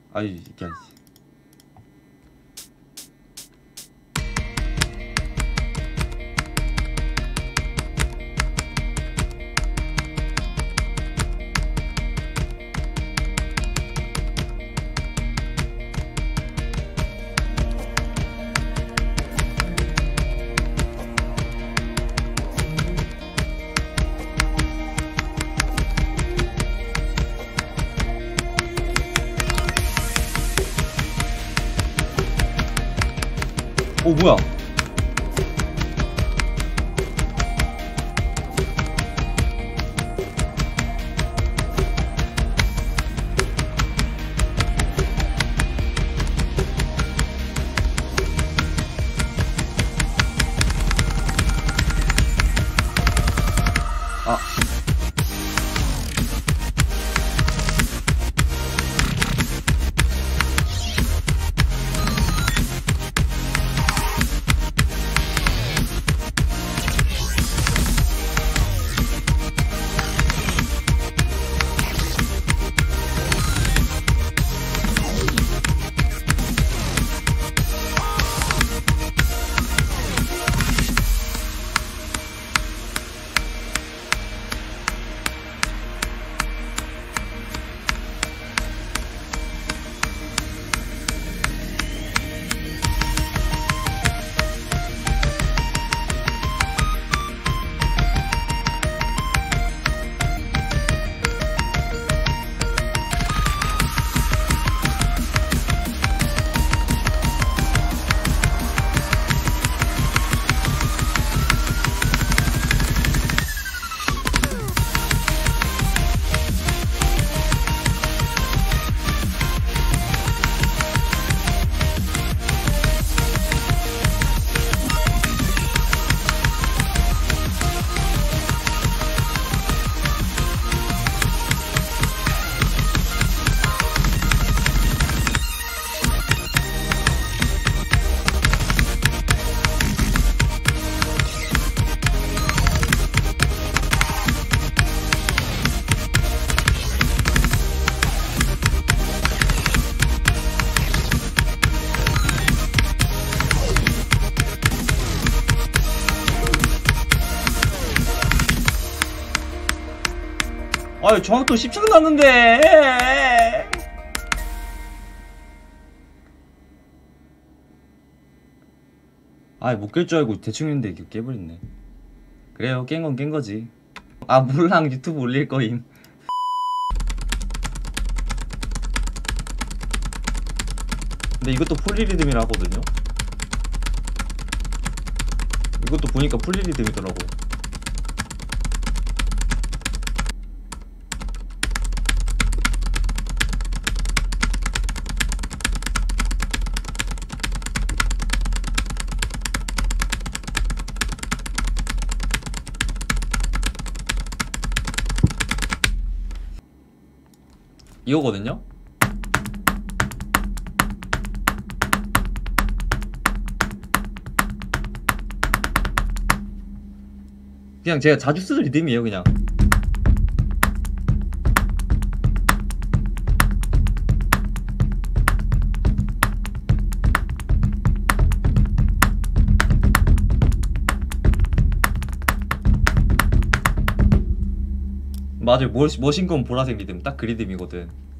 아이 이게 아니지. 오 뭐야? 아 아유 정확도 10층 났는데. 아이 못 깰 줄 알고 대충 했는데 이거 깨버렸네. 그래요 깬 건 깬 거지. 아 몰랑 유튜브 올릴 거임. 근데 이것도 폴리리듬이라 하거든요. 이것도 보니까 폴리리듬이더라고. 이거거든요? 그냥 제가 자주 쓰는 리듬이에요 그냥. 맞아요 머신건 보라색 리듬 딱 그 리듬이거든.